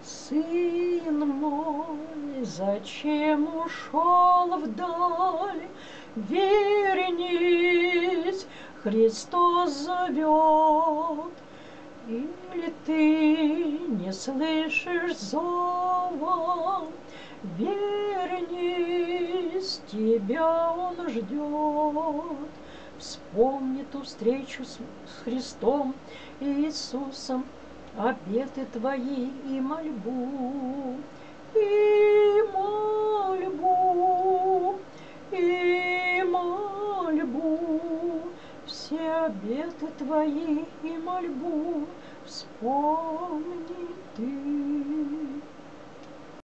Сын мой, зачем ушел вдаль? Вернись, Христос зовет. Или ты не слышишь зова? Вернись, тебя Он ждет. Вспомни ту встречу с Христом Иисусом, обеты твои и мольбу, и мольбу, и мольбу. Все обеты твои и мольбу вспомни ты.